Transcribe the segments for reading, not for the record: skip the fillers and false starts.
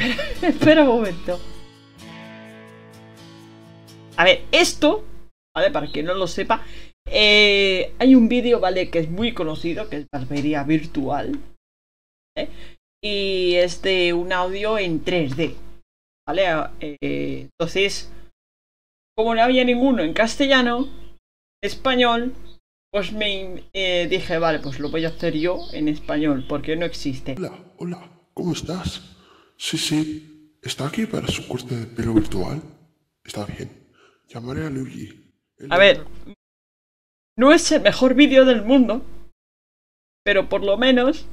Espera un momento. A ver, esto, ¿vale? Para quien no lo sepa, hay un vídeo, ¿vale? Que es muy conocido, que es barbería virtual, ¿vale? Y es de un audio en 3D, ¿vale? Entonces, como no había ninguno en castellano, español, pues me dije, vale, pues lo voy a hacer yo en español, porque no existe. Hola, hola, ¿cómo estás? Sí, ¿está aquí para su corte de pelo virtual? Está bien. Llamaré a Luigi. A ver, no es el mejor vídeo del mundo, pero por lo menos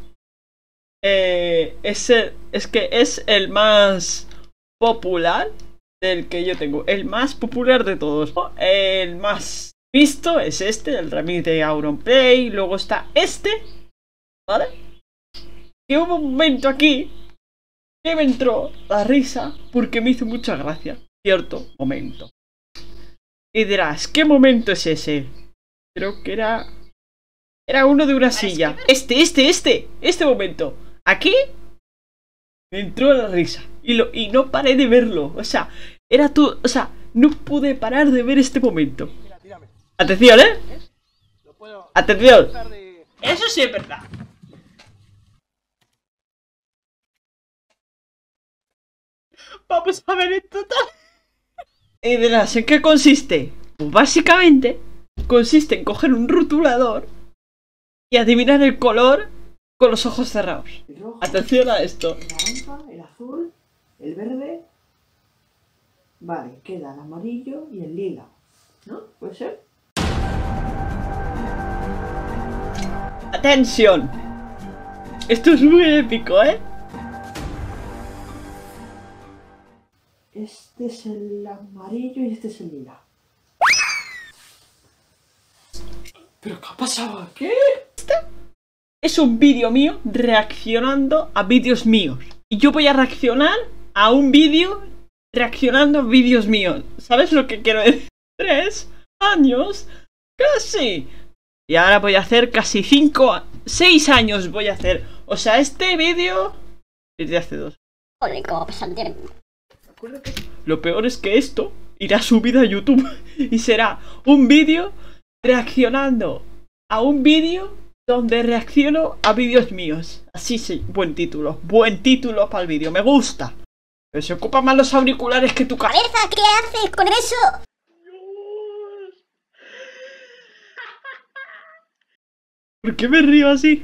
es que es el más popular del que yo tengo. El más popular de todos. El más visto es este, el remix de Auronplay. Luego está este, ¿vale? Que hubo un momento aquí que me entró la risa porque me hizo mucha gracia. Cierto momento. Y dirás, ¿qué momento es ese? Creo que era uno de una silla. Este momento. Aquí me entró la risa. Y no paré de verlo. O sea, no pude parar de ver este momento. Atención, ¿eh? Atención. Eso sí es verdad. Vamos a ver esto. Y dirás, ¿en qué consiste? Pues básicamente consiste en coger un rotulador y adivinar el color con los ojos cerrados. Rojo, atención a esto. El naranja, el azul, el verde. Vale, queda el amarillo y el lila, ¿no? ¿Puede ser? ¡Atención! Esto es muy épico, ¿eh? Este es el amarillo y este es el lila. ¿Pero qué ha pasado aquí? Este es un vídeo mío reaccionando a vídeos míos. Y yo voy a reaccionar a un vídeo reaccionando a vídeos míos. ¿Sabes lo que quiero decir? 3 años, casi. Y ahora voy a hacer casi 6 años voy a hacer. O sea, este vídeo es de hace 2. Joder, cómo pasa el tiempo. Lo peor es que esto irá subido a YouTube y será un vídeo reaccionando a un vídeo donde reacciono a vídeos míos. Así sí, buen título para el vídeo, me gusta. Pero se ocupan más los auriculares que tu cabeza. ¡Cabeza! ¿Qué haces con eso? ¿Por qué me río así?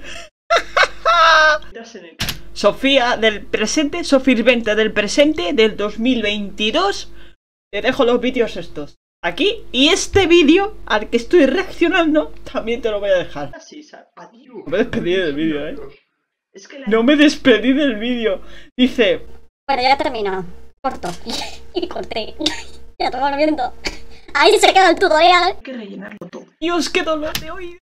Sofía del presente, Sofirventa del presente del 2022. Te dejo los vídeos estos aquí. Y este vídeo al que estoy reaccionando también te lo voy a dejar. No me despedí del vídeo, No me despedí del vídeo. Dice... Bueno, ya termino. Corto. Y corté. Ya todo el viento. Ahí se queda el tutorial. Hay que rellenarlo todo. Dios, qué dolor de oído.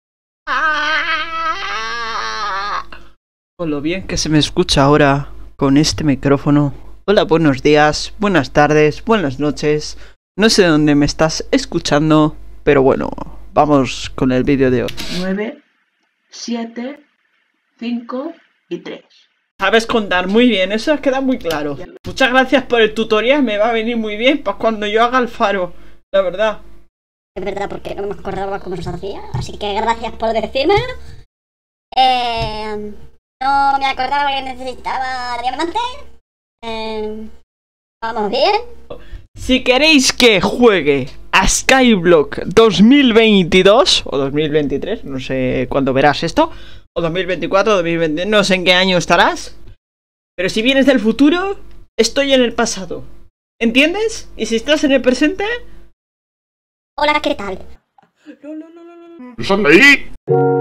Con lo bien que se me escucha ahora con este micrófono. Hola, buenos días, buenas tardes, buenas noches. No sé dónde me estás escuchando, pero bueno, vamos con el vídeo de hoy. 9, 7, 5 y 3. Sabes contar muy bien, eso queda muy claro. Muchas gracias por el tutorial, me va a venir muy bien para cuando yo haga el faro, la verdad. Es verdad, porque no me acordaba cómo se hacía. Así que gracias por decírmelo. No me acordaba que necesitaba diamante. Vamos bien. Si queréis que juegue a Skyblock 2022 o 2023, no sé cuándo verás esto, o 2024, 2020, no sé en qué año estarás, pero si vienes del futuro, estoy en el pasado, ¿entiendes? Y si estás en el presente... Hola, ¿qué tal? No. ¡Sal de ahí!